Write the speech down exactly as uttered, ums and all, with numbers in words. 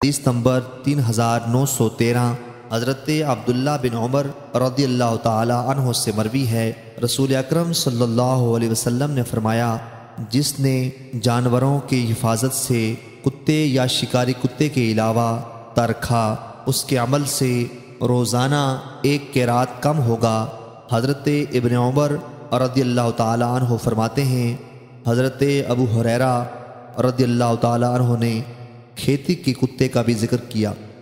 हदीस नंबर तीन हज़ार नौ सौ तेरह। हज़रत अब्दुल्ला बिन उमर रज़ियल्लाहु ताला अन्हु से मरवी है, रसूल अकरम सल्लल्लाहु अलैहि वसल्लम ने फरमाया, जिसने जानवरों की हिफाजत से कुत्ते या शिकारी कुत्ते के अलावा तरखा, उसके अमल से रोज़ाना एक किरात कम होगा। हज़रत इब्न उमर रज़ियल्लाहु ताला अन्हु फरमाते हैं, हज़रत अबू हुरैरा रज़ियल्लाहु ताला अन्हु ने खेती के कुत्ते का भी जिक्र किया।